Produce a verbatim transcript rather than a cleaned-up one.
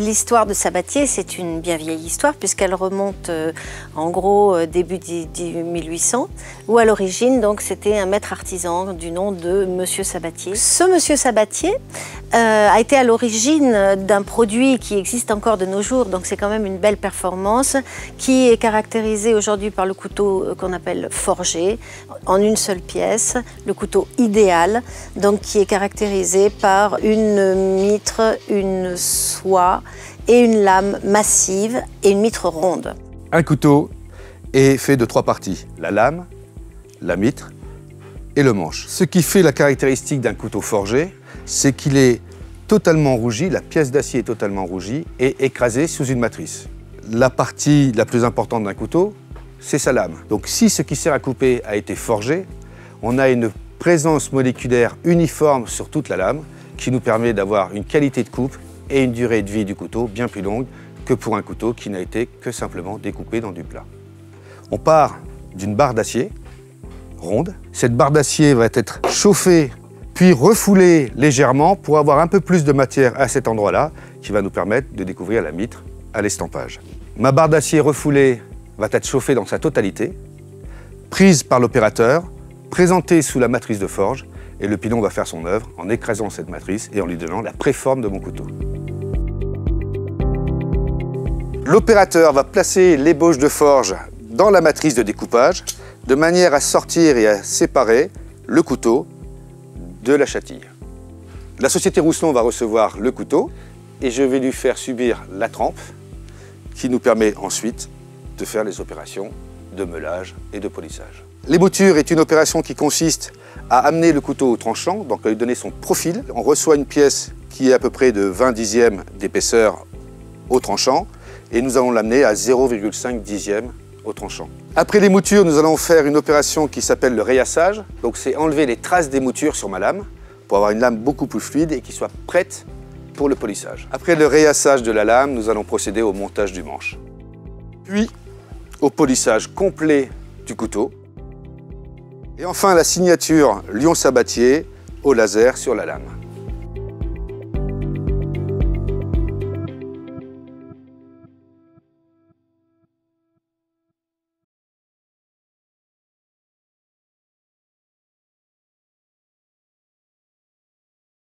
l'histoire de Sabatier, c'est une bien vieille histoire puisqu'elle remonte euh, en gros euh, début du mille huit cents, où à l'origine donc c'était un maître artisan du nom de Monsieur Sabatier. Ce Monsieur Sabatier euh, a été à l'origine d'un produit qui existe encore de nos jours, donc c'est quand même une belle performance, qui est caractérisé aujourd'hui par le couteau qu'on appelle forgé, en une seule pièce, le couteau idéal, donc qui est caractérisé par une mitre, une soie et une lame massive et une mitre ronde. Un couteau est fait de trois parties, la lame, la mitre et le manche. Ce qui fait la caractéristique d'un couteau forgé, c'est qu'il est totalement rougi, la pièce d'acier est totalement rougie et écrasée sous une matrice. La partie la plus importante d'un couteau, c'est sa lame. Donc si ce qui sert à couper a été forgé, on a une présence moléculaire uniforme sur toute la lame qui nous permet d'avoir une qualité de coupe et une durée de vie du couteau bien plus longue que pour un couteau qui n'a été que simplement découpé dans du plat. On part d'une barre d'acier ronde. Cette barre d'acier va être chauffée puis refoulée légèrement pour avoir un peu plus de matière à cet endroit-là qui va nous permettre de découvrir la mitre à l'estampage. Ma barre d'acier refoulée va être chauffée dans sa totalité, prise par l'opérateur, présentée sous la matrice de forge, et le pilon va faire son œuvre en écrasant cette matrice et en lui donnant la préforme de mon couteau. L'opérateur va placer l'ébauche de forge dans la matrice de découpage de manière à sortir et à séparer le couteau de la chatille. La société Rousselon va recevoir le couteau et je vais lui faire subir la trempe qui nous permet ensuite de faire les opérations de meulage et de polissage. L'émouture est une opération qui consiste à amener le couteau au tranchant, donc à lui donner son profil. On reçoit une pièce qui est à peu près de vingt dixièmes d'épaisseur au tranchant et nous allons l'amener à zéro virgule cinq dixième au tranchant. Après l'émouture, nous allons faire une opération qui s'appelle le réassage. Donc c'est enlever les traces d'émouture sur ma lame pour avoir une lame beaucoup plus fluide et qui soit prête pour le polissage. Après le réassage de la lame, nous allons procéder au montage du manche. Puis au polissage complet du couteau. Et enfin la signature Lion Sabatier au laser sur la lame.